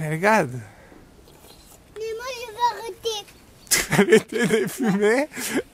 Mais regarde. Mais moi, je vais arrêter. Arrêtez de fumer.